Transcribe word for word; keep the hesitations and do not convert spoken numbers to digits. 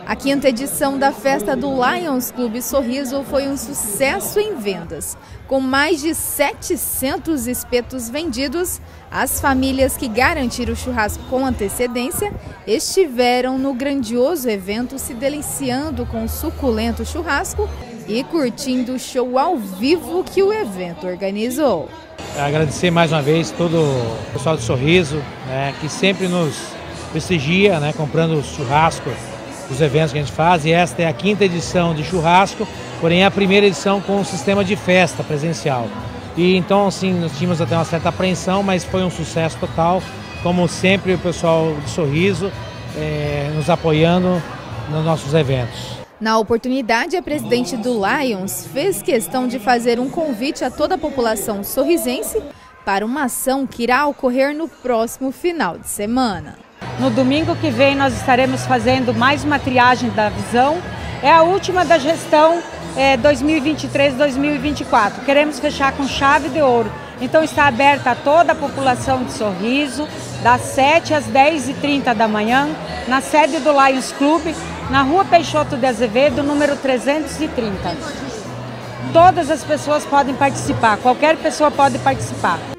A quinta edição da festa do Lions Clube Sorriso foi um sucesso em vendas. Com mais de setecentos espetos vendidos, as famílias que garantiram o churrasco com antecedência estiveram no grandioso evento se deliciando com o suculento churrasco e curtindo o show ao vivo que o evento organizou. Agradecer mais uma vez todo o pessoal do Sorriso, né, que sempre nos prestigia, né, comprando churrasco dos eventos que a gente faz, e esta é a quinta edição de churrasco, porém é a primeira edição com um sistema de festa presencial. E então, assim, nós tínhamos até uma certa apreensão, mas foi um sucesso total, como sempre o pessoal do Sorriso é, nos apoiando nos nossos eventos. Na oportunidade, a presidente do Lions fez questão de fazer um convite a toda a população sorrisense para uma ação que irá ocorrer no próximo final de semana. No domingo que vem nós estaremos fazendo mais uma triagem da visão, é a última da gestão é, dois mil e vinte e três, dois mil e vinte e quatro. Queremos fechar com chave de ouro, então está aberta a toda a população de Sorriso, das sete às dez e trinta da manhã, na sede do Lions Clube, na Rua Peixoto de Azevedo, número trezentos e trinta. Todas as pessoas podem participar, qualquer pessoa pode participar.